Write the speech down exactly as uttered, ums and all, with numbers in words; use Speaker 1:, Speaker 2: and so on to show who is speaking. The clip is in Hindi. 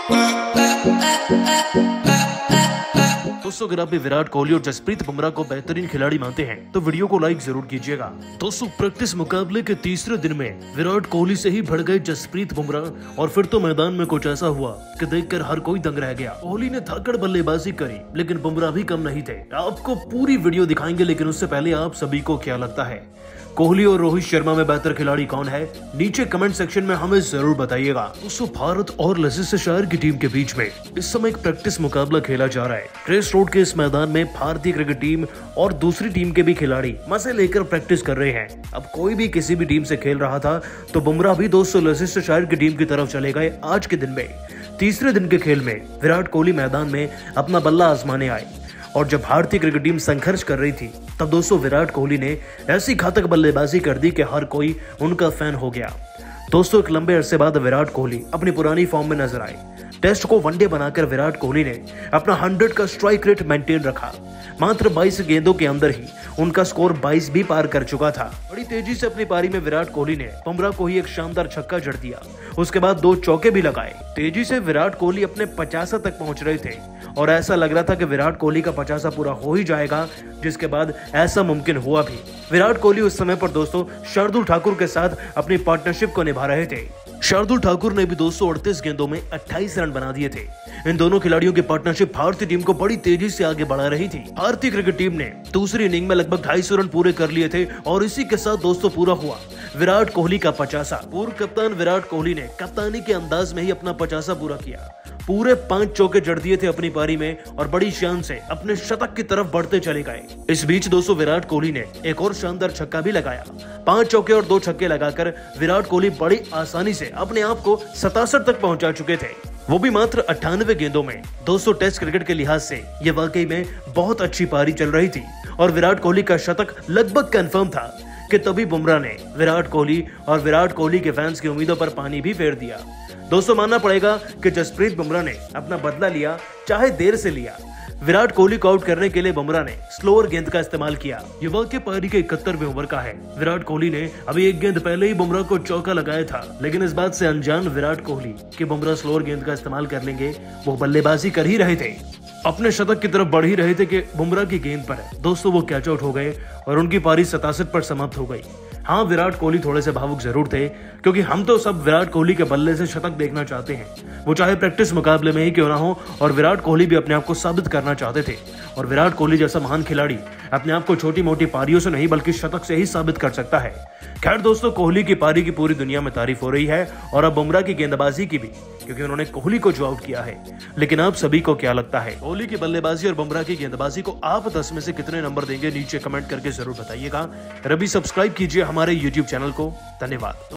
Speaker 1: दोस्तों, अगर आप भी विराट कोहली और जसप्रीत बुमराह को बेहतरीन खिलाड़ी मानते हैं तो वीडियो को लाइक जरूर कीजिएगा। दोस्तों, प्रैक्टिस मुकाबले के तीसरे दिन में विराट कोहली से ही भड़ गए जसप्रीत बुमराह और फिर तो मैदान में कुछ ऐसा हुआ कि देखकर हर कोई दंग रह गया। कोहली ने धाकड़ बल्लेबाजी करी लेकिन बुमराह भी कम नहीं थे। आपको पूरी वीडियो दिखाएंगे, लेकिन उससे पहले आप सभी को क्या लगता है कोहली और रोहित शर्मा में बेहतर खिलाड़ी कौन है? नीचे कमेंट सेक्शन में हमें जरूर बताइएगा। दोस्तों, भारत और लैसेस्टरशायर की टीम के बीच में इस समय एक प्रैक्टिस मुकाबला खेला जा रहा है। ट्रेस रोड के इस मैदान में भारतीय क्रिकेट टीम और दूसरी टीम के भी खिलाड़ी मजे लेकर प्रैक्टिस कर रहे हैं। अब कोई भी किसी भी टीम से खेल रहा था तो बुमराह भी दोस्तों लैसेस्टरशायर की टीम की तरफ चले गए। आज के दिन में तीसरे दिन के खेल में विराट कोहली मैदान में अपना बल्ला आजमाने आए और जब भारतीय क्रिकेट टीम संघर्ष कर रही थी तब दोस्तों विराट कोहली ने ऐसी घातक बल्लेबाजी कर दी कि हर कोई उनका फैन हो गया। दोस्तों, एक लंबे अरसे बाद विराट कोहली अपनी पुरानी फॉर्म में नजर आए। टेस्ट को वनडे बनाकर विराट कोहली ने अपना हंड्रेड का स्ट्राइक रेट मेंटेन रखा। मात्र बाईस गेंदों के अंदर ही उनका स्कोर बाईस भी पार कर चुका था। बड़ी तेजी से अपनी पारी में विराट कोहली ने बुमराह को ही एक शानदार छक्का जड़ दिया। उसके बाद दो चौके भी लगाए। तेजी से विराट कोहली अपने पचासा तक पहुंच रहे थे और ऐसा लग रहा था कि विराट कोहली का पचासा पूरा हो ही जाएगा, जिसके बाद ऐसा मुमकिन हुआ भी। विराट कोहली उस समय पर दोस्तों शार्दुल ठाकुर के साथ अपनी पार्टनरशिप को निभा रहे थे। शार्दुल ठाकुर ने भी दोस्तों अड़तीस गेंदों में अट्ठाईस रन बना दिए थे। इन दोनों खिलाड़ियों की पार्टनरशिप भारतीय टीम को बड़ी तेजी से आगे बढ़ा रही थी। भारतीय क्रिकेट टीम ने दूसरी इनिंग में लगभग ढाई सौ रन पूरे कर लिए थे और इसी के साथ दोस्तों पूरा हुआ विराट कोहली का पचासा। पूर्व कप्तान विराट कोहली ने कप्तानी के अंदाज में ही अपना पचासा पूरा किया। पूरे पांच चौके जड़ दिए थे अपनी पारी में और बड़ी शान से अपने शतक की तरफ बढ़ते चले गए। इस बीच दोस्तों विराट कोहली ने एक और शानदार छक्का भी लगाया। पांच चौके और दो छक्के लगाकर विराट कोहली बड़ी आसानी से अपने आप को सतासठ तक पहुंचा चुके थे, वो भी मात्र अट्ठानवे गेंदों में। दोस्तों, टेस्ट क्रिकेट के लिहाज से ये वाकई में बहुत अच्छी पारी चल रही थी और विराट कोहली का शतक लगभग कंफर्म था कि तभी बुमराह ने विराट कोहली और विराट कोहली के फैंस की उम्मीदों पर पानी भी फेर दिया। दोस्तों, मानना पड़ेगा कि जसप्रीत बुमराह ने अपना बदला लिया, चाहे देर से लिया। विराट कोहली को आउट करने के लिए बुमराह ने स्लोअर गेंद का इस्तेमाल किया। ये वाकई पारी के इकहत्तरवें ओवर का है। विराट कोहली ने अभी एक गेंद पहले ही बुमराह को चौका लगाया था, लेकिन इस बात से अनजान विराट कोहली कि बुमराह स्लोअर गेंद का इस्तेमाल कर लेंगे, वो बल्लेबाजी कर ही रहे थे। अपने शतक की तरफ बढ़ ही रहे थे कि बुमराह की गेंद पर दोस्तों वो कैच आउट हो गए और उनकी पारी सतासठ पर समाप्त हो गई। हाँ, विराट कोहली थोड़े से भावुक जरूर थे क्योंकि हम तो सब विराट कोहली के बल्ले से शतक देखना चाहते हैं, वो चाहे प्रैक्टिस मुकाबले में ही क्यों ना हो। और विराट कोहली भी अपने आप को साबित करना चाहते थे और विराट कोहली जैसा महान खिलाड़ी अपने आप को छोटी मोटी पारियों से नहीं बल्कि शतक से ही साबित कर सकता है। खैर दोस्तों, कोहली की पारी की पूरी दुनिया में तारीफ हो रही है और अब बुमराह की गेंदबाजी की भी, क्योंकि उन्होंने कोहली को जो आउट किया है। लेकिन आप सभी को क्या लगता है, कोहली की बल्लेबाजी और बुमराह की गेंदबाजी को आप दस में से कितने नंबर देंगे? नीचे कमेंट करके जरूर बताइएगा। रवि सब्सक्राइब कीजिए हमारे यूट्यूब चैनल को। धन्यवाद।